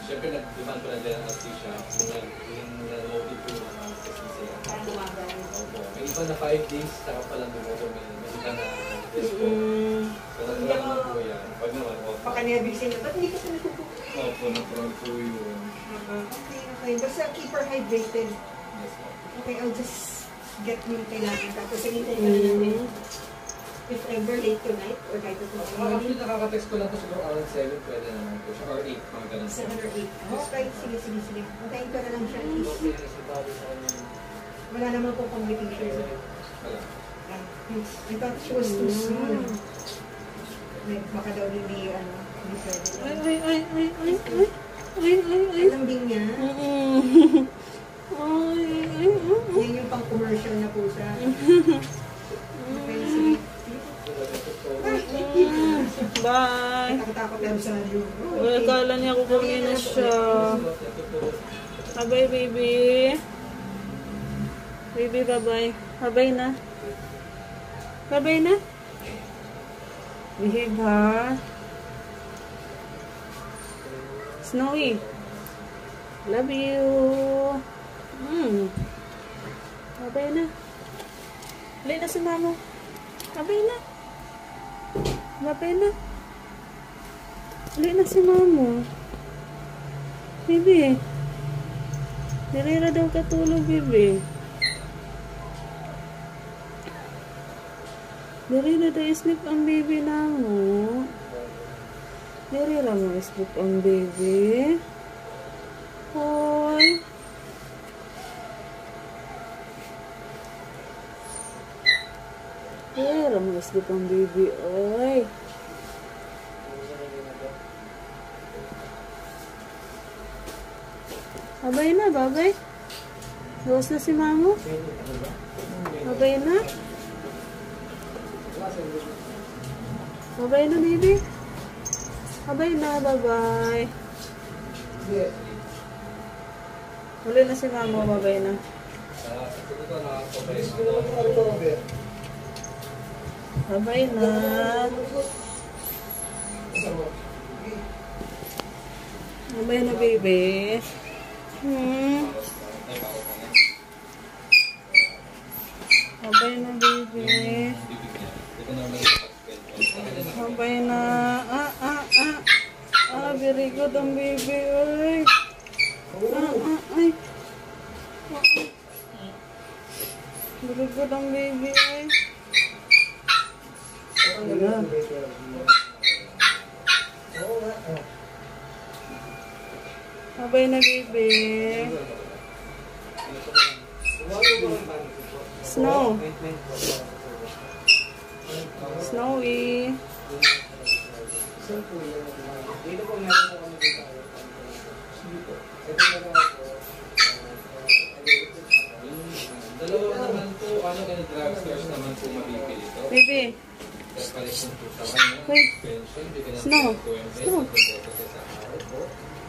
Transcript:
Siyempre, nag-demand ko na din ang siya. Yung nag-motive ko yung mga kasi sila. May iba na 5 days, saka palang dumoto. May iba na test ko. So, nag-run na po yan. Pag naman, baka niyabigsin na, ba't hindi ka sa nagpupo? Opo, nag-run po yun. Okay. Basta keep her hydrated. Yes, ma'am. Okay, I'll just get me yung kailangan. Tapos, hinintay ka na natin. If ever late tonight, or kahit ito tomorrow. Actually, nakaka-text ko lang to siguro around 7, pwede naman po siya. Or 8, mga ganun. 7 or 8. Okay, sige. Antayin ko na lang siya. Wala naman po complications. Wala. I thought she was too small. Like, baka daw hindi, hindi pwede. Ay. Lambing niya. Yan yung pang-commercial na po siya. Okay, sige. Bye. Takot lang sa radio. Akala niya kukunin na siya. Bye, baby. Baby, bye-bye. Bye-bye na. Bye-bye na. Behave, ha? Snowy. Love you. Bye-bye na. Bye na si mama. Bye-bye na. Bye-bye na. Bye na si mama. Bibi. Dirira daw katulog, bibi. Dirira daw sleep ang baby na mo. Dirira mo sleep ang baby. Hoy. Dirira mo sleep ang baby. Oy. Babay na, babay. Gawas na si mamo. Babay na. Babay na, baby. Babay na, babay. Huli na si mamo, babay na. Babay na. Babay na, baby. Babay na, baby. Babay na. Very good ang baby. Ay. Ay. Very good ang baby. Ay. Babay na, baby. Snow. Snowy. Dalawa naman po, drugstores naman po mabibili ito. Baby. Snow. Snow.